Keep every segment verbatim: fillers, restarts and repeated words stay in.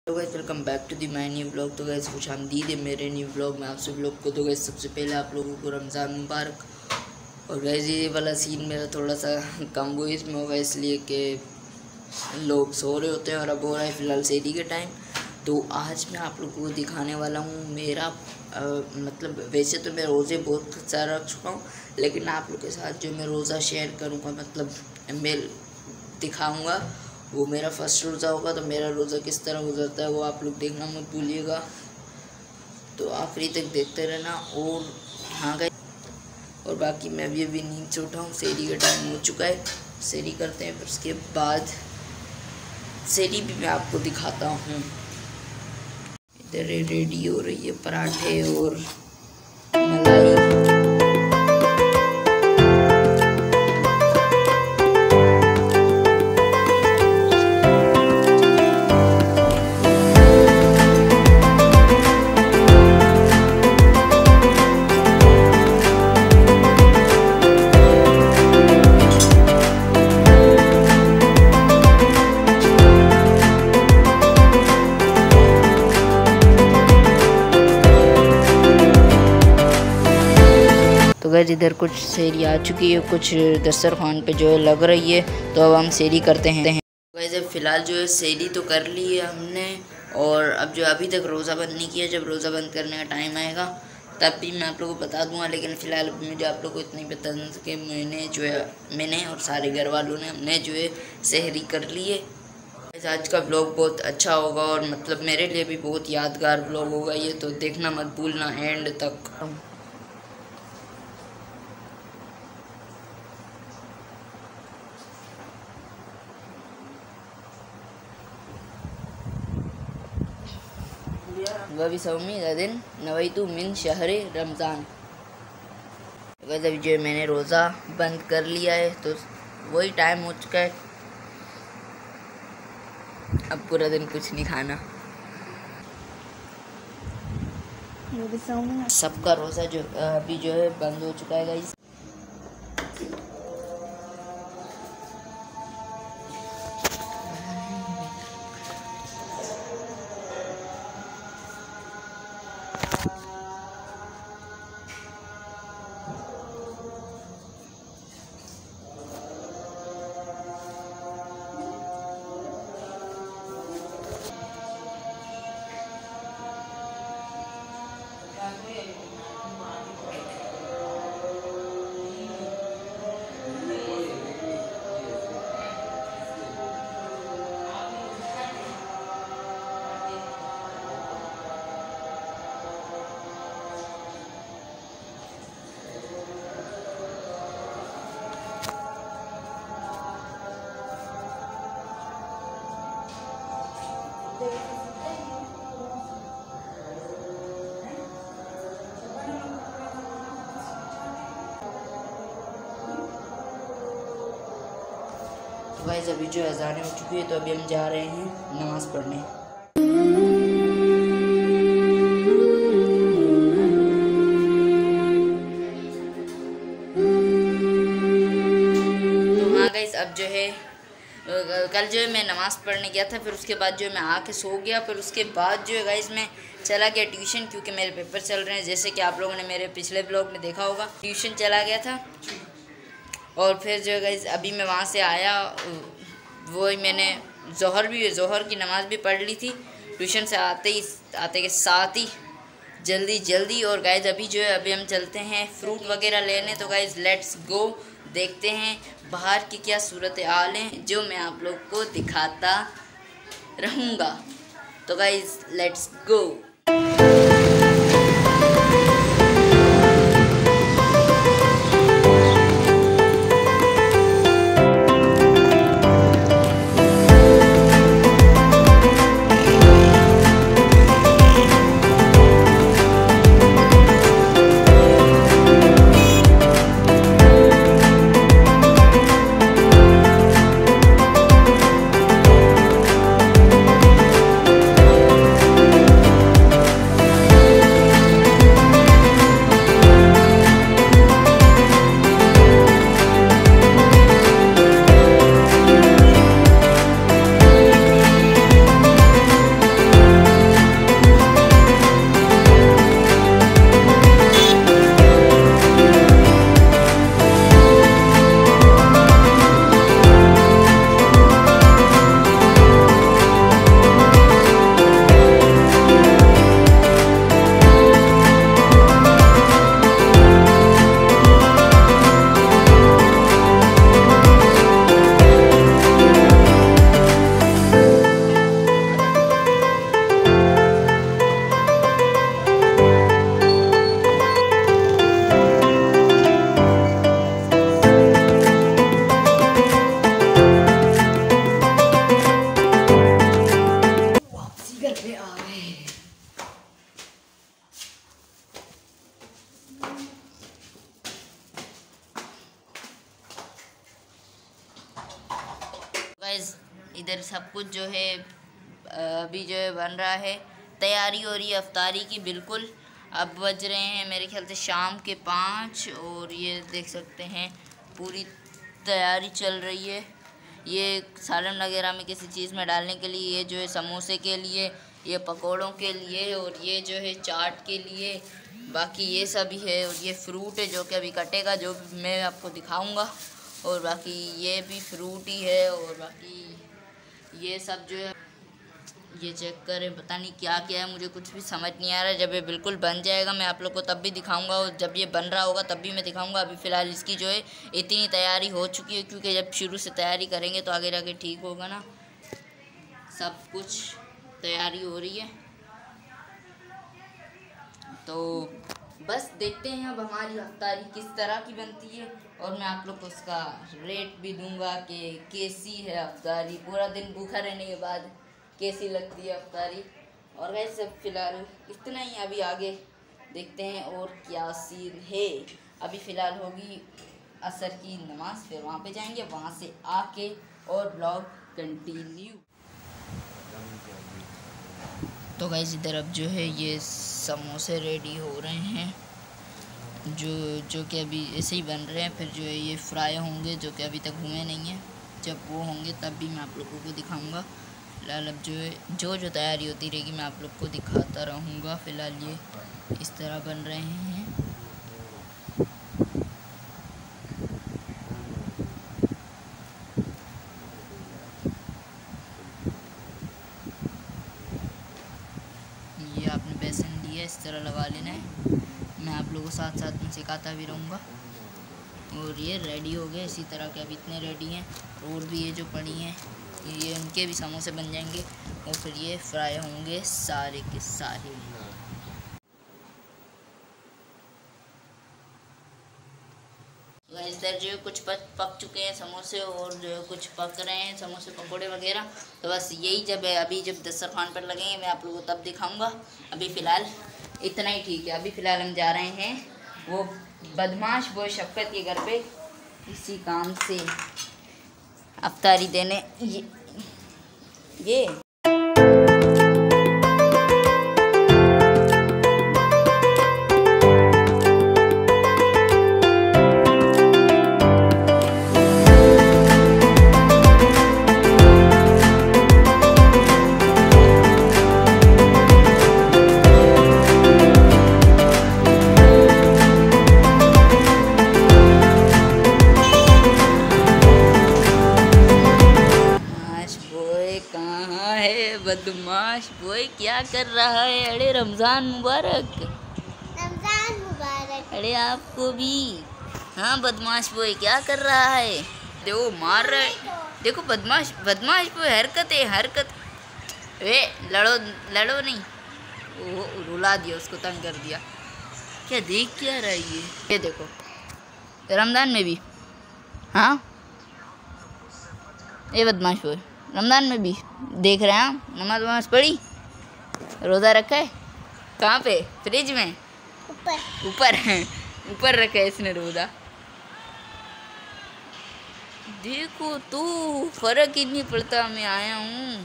तो guys welcome back to the my new blog. तो guys खुश आमदीद है मेरे न्यू ब्लॉग में आप सब लोग को। तो गाइस सबसे पहले आप लोगों को रमज़ान मुबारक। और गाइस ये वाला सीन मेरा थोड़ा सा कम वॉइस में होगा इसलिए कि लोग सो रहे होते हैं और अब हो रहा है फ़िलहाल सेहरी के टाइम। तो आज मैं आप लोगों को दिखाने वाला हूँ मेरा आ, मतलब वैसे तो मैं रोज़े बहुत सारा रख चुका हूँ, लेकिन आप लोग के साथ जो मैं रोज़ा शेयर करूँगा मतलब मैं दिखाऊँगा वो मेरा फर्स्ट रोज़ा होगा। तो मेरा रोज़ा किस तरह गुजरता है वो आप लोग देखना मत भूलिएगा, तो आखिरी तक देखते रहना। और हाँ गए और बाकी मैं अभी अभी नींद से उठा हूँ, सेहरी का टाइम हो चुका है, सेहरी करते हैं फिर उसके बाद सेहरी भी मैं आपको दिखाता हूँ। इधर रेडी हो रही है पराठे और मलाई। तो गाइस इधर कुछ सेहरी आ चुकी है, कुछ दस्तरखान पे जो है लग रही है, तो अब हम सेहरी करते हैं। गाइस अब फ़िलहाल जो है सेहरी तो कर ली है हमने, और अब जो अभी तक रोज़ा बंद नहीं किया, जब रोज़ा बंद करने का टाइम आएगा तब भी मैं आप लोगों को बता दूंगा। लेकिन फ़िलहाल मुझे आप लोगों को इतना ही बता दूँ कि मैंने जो है मैंने और सारे घर वालों ने हमने जो है सेहरी कर ली है। आज का ब्लॉग बहुत अच्छा होगा और मतलब मेरे लिए भी बहुत यादगार ब्लॉग होगा ये, तो देखना मत भूलना एंड तक। वही सौमी दिन नवैतु मिन शहरे रमज़ान। वैसे अभी जो है मैंने रोज़ा बंद कर लिया है, तो वही टाइम हो चुका है, अब पूरा दिन कुछ नहीं खाना। सबका रोज़ा जो अभी जो है बंद हो चुका है गाइस। तो गाइस अभी जो अज़ानें हो चुकी है, तो अभी हम जा रहे हैं नमाज़ पढ़ने। तो हाँ गाइस अब जो है कल जो है मैं नमाज़ पढ़ने गया था, फिर उसके बाद जो है मैं आके सो गया, फिर उसके बाद जो है गाइस मैं चला गया ट्यूशन, क्योंकि मेरे पेपर चल रहे हैं, जैसे कि आप लोगों ने मेरे पिछले ब्लॉग में देखा होगा। ट्यूशन चला गया था और फिर जो है गाइस अभी मैं वहाँ से आया, वही मैंने ज़ोहर भी ज़ोहर की नमाज़ भी पढ़ ली थी ट्यूशन से आते ही आते के साथ ही जल्दी जल्दी। और गाइस अभी जो है अभी हम चलते हैं फ्रूट वगैरह लेने। तो गाइस लेट्स गो, देखते हैं बाहर की क्या सूरत हाल है जो मैं आप लोग को दिखाता रहूँगा। तो गाइस लेट्स गो। घर पे आ गए। गाइस इधर सब कुछ जो है अभी जो है बन रहा है, तैयारी हो रही है अफ्तारी की बिल्कुल। अब बज रहे हैं मेरे ख्याल से शाम के पाँच और ये देख सकते हैं पूरी तैयारी चल रही है। ये सालन वगैरह में किसी चीज़ में डालने के लिए, ये जो है समोसे के लिए, ये पकोड़ों के लिए और ये जो है चाट के लिए, बाकी ये सभी है। और ये फ्रूट है जो कि अभी कटेगा, जो मैं आपको दिखाऊंगा। और बाकी ये भी फ्रूट ही है। और बाकी ये सब जो है ये चेक करें, पता नहीं क्या क्या है, मुझे कुछ भी समझ नहीं आ रहा है। जब ये बिल्कुल बन जाएगा मैं आप लोग को तब भी दिखाऊंगा, और जब ये बन रहा होगा तब भी मैं दिखाऊंगा। अभी फ़िलहाल इसकी जो है इतनी तैयारी हो चुकी है, क्योंकि जब शुरू से तैयारी करेंगे तो आगे जाके ठीक होगा ना। सब कुछ तैयारी हो रही है, तो बस देखते हैं अब हमारी अफ्तारी किस तरह की बनती है। और मैं आप लोग को उसका रेट भी दूंगा कि कैसी है अफ्तारी, पूरा दिन भूखा रहने के बाद कैसी लगती है अफ्तारी। और वैसे फ़िलहाल इतना ही, अभी आगे देखते हैं और क्या सीन है। अभी फ़िलहाल होगी असर की नमाज़, फिर वहाँ पे जाएंगे, वहाँ से आके और ब्लॉग कंटिन्यू। तो गाइस इधर अब जो है ये समोसे रेडी हो रहे हैं, जो जो कि अभी ऐसे ही बन रहे हैं। फिर जो है ये फ्राई होंगे, जो कि अभी तक हुए नहीं हैं। जब वो होंगे तब भी मैं आप लोगों को दिखाऊंगा। फिलहाल अब जो है जो जो तैयारी होती रहेगी मैं आप लोग को दिखाता रहूँगा। फ़िलहाल ये इस तरह बन रहे हैं। ये आपने बेसन लिया, इस तरह लगा लेना है। मैं आप लोगों को साथ साथ में सिखाता भी रहूँगा। और ये रेडी हो गए इसी तरह के, अभी इतने रेडी हैं। और भी ये जो पड़ी हैं ये उनके भी समोसे बन जाएंगे और फिर ये फ्राई होंगे सारे के सारे। इधर जो कुछ पक पक चुके हैं समोसे, और जो कुछ पक रहे हैं समोसे पकोड़े वगैरह। तो बस यही जब अभी जब दस्तरखान पर लगेंगे मैं आप लोगों को तब दिखाऊंगा। अभी फ़िलहाल इतना ही ठीक है। अभी फ़िलहाल हम जा रहे हैं वो बदमाश बॉय शफ़क़त के घर पे इसी काम से अफ्तारी देने। ये ये बदमाश बॉय क्या कर रहा है? अरे रमज़ान मुबारक। रमज़ान मुबारक। अरे आपको भी। हाँ बदमाश बॉय क्या कर रहा है? देखो मार रहा है, देखो बदमाश बदमाश बॉय हरकत है हरकत। ए लड़ो लड़ो नहीं, वो रुला दिया, उसको तंग कर दिया। क्या देख क्या रहा है ये? ये देखो रमज़ान में भी। हाँ ये बदमाश बॉय रमज़ान में भी देख रहे हैं। नमाज वमाज पढ़ी, रोज़ा रखा है कहाँ पे? फ्रिज में ऊपर ऊपर ऊपर रखा है इसने रोज़ा। देखो तो फ़र्क ही नहीं पड़ता, मैं आया हूँ।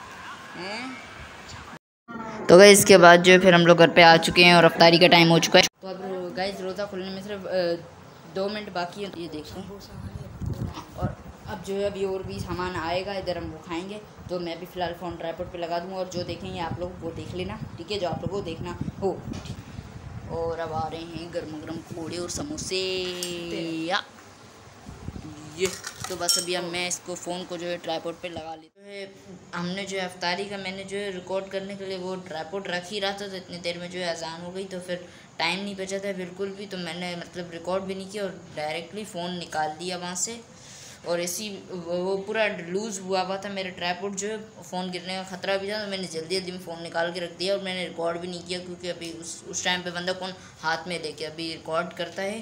तो गाइस इसके बाद जो है फिर हम लोग घर पे आ चुके हैं और अफ्तारी का टाइम हो चुका है। तो अब गाइस रोज़ा खुलने में सिर्फ दो मिनट बाकी है, ये देखो। और अब जो है अभी और भी सामान आएगा, इधर हम वो खाएंगे। तो मैं भी फ़िलहाल फ़ोन ट्राइपॉड पे लगा दूँगा और जो देखेंगे आप लोग वो देख लेना, ठीक है? जो आप लोगों को देखना हो। और अब आ रहे हैं गर्म गर्म पकौड़े और समोसे या ये। तो बस अभी अब मैं इसको फ़ोन को जो है ट्राइपॉड पे लगा लेते हैं। हमने जो है अफ्तारी का मैंने जो है रिकॉर्ड करने के लिए वो ट्राइपॉड रख ही रहा था, तो इतनी देर में जो है अजान हो गई, तो फिर टाइम नहीं बचा था बिल्कुल भी। तो मैंने मतलब रिकॉर्ड भी नहीं किया और डायरेक्टली फ़ोन निकाल दिया वहाँ से। और ऐसी वो पूरा लूज़ हुआ हुआ था मेरा ट्राइपॉड, जो है फ़ोन गिरने का ख़तरा भी था। तो मैंने जल्दी जल्दी में फ़ोन निकाल के रख दिया और मैंने रिकॉर्ड भी नहीं किया, क्योंकि अभी उस उस टाइम पे बंदा कौन हाथ में लेके अभी रिकॉर्ड करता है।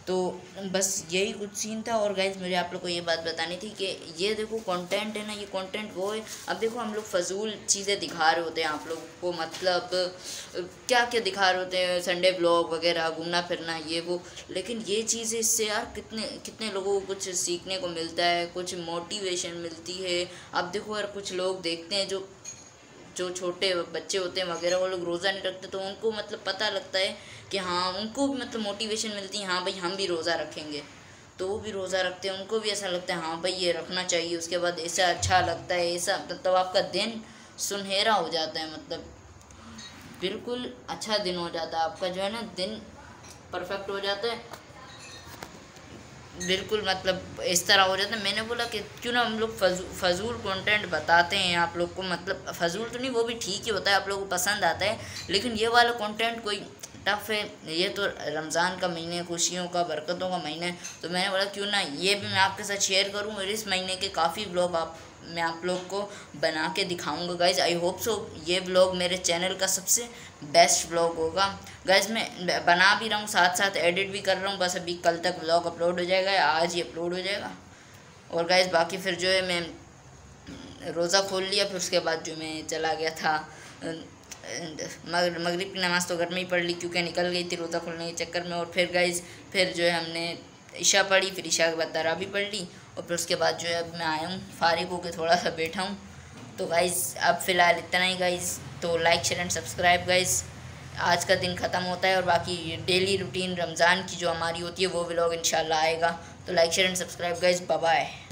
तो बस यही कुछ सीन था। और गाइज मुझे आप लोग को ये बात बतानी थी कि ये देखो कंटेंट है ना, ये कंटेंट वो है। अब देखो हम लोग फजूल चीज़ें दिखा रहे होते हैं आप लोग को, मतलब क्या क्या दिखा रहे होते हैं, संडे ब्लॉग वगैरह, घूमना फिरना ये वो, लेकिन ये चीज़ें इससे यार कितने कितने लोगों को कुछ सीखने को मिलता है, कुछ मोटिवेशन मिलती है। अब देखो यार कुछ लोग देखते हैं जो जो छोटे बच्चे होते हैं वगैरह, वो लोग रोज़ा नहीं रखते, तो उनको मतलब पता लगता है कि हाँ उनको भी मतलब मोटिवेशन मिलती है, हाँ भाई हम भी रोज़ा रखेंगे, तो वो भी रोज़ा रखते हैं, उनको भी ऐसा लगता है हाँ भाई ये रखना चाहिए। उसके बाद ऐसा अच्छा लगता है, ऐसा मतलब आपका दिन सुनहरा हो जाता है, मतलब बिल्कुल अच्छा दिन हो जाता है आपका, जो है ना दिन परफेक्ट हो जाता है, बिल्कुल मतलब इस तरह हो जाता है। मैंने बोला कि क्यों ना हम लोग फजूल फजूल कंटेंट बताते हैं आप लोग को, मतलब फजूल तो नहीं, वो भी ठीक ही होता है, आप लोगों को पसंद आता है, लेकिन ये वाला कंटेंट कोई टफ है। ये तो रमज़ान का महीने, खुशियों का, बरकतों का महीना है, तो मैंने बोला क्यों ना ये भी मैं आपके साथ शेयर करूँ, और इस महीने के काफ़ी ब्लॉग आप मैं आप लोग को बना के दिखाऊंगा गाइज़। आई होप सो ये ब्लॉग मेरे चैनल का सबसे बेस्ट ब्लॉग होगा गाइज़। मैं बना भी रहा हूँ, साथ साथ एडिट भी कर रहा हूँ, बस अभी कल तक ब्लॉग अपलोड हो जाएगा, आज ही अपलोड हो जाएगा। और गाइज़ बाकी फिर जो है मैं रोज़ा खोल लिया, फिर उसके बाद जो मैं चला गया था मगरिब की नमाज़ तो घर में ही पढ़ ली, क्योंकि निकल गई थी रोज़ा खोलने के चक्कर में। और फिर गाइज़ फिर जो है हमने ईशा पढ़ी, फिर ईशा के बाद तरावी पढ़ ली, और फिर उसके बाद जो है अब मैं आया हूँ फारिग होकर थोड़ा सा बैठा हूँ। तो गाइज़ अब फ़िलहाल इतना ही गाइज़, तो like share and subscribe guys. आज का दिन ख़त्म होता है, और बाकी डेली रूटीन रमज़ान की जो हमारी होती है वो व्लॉग इंशाल्लाह आएगा। तो like share and subscribe guys, bye bye.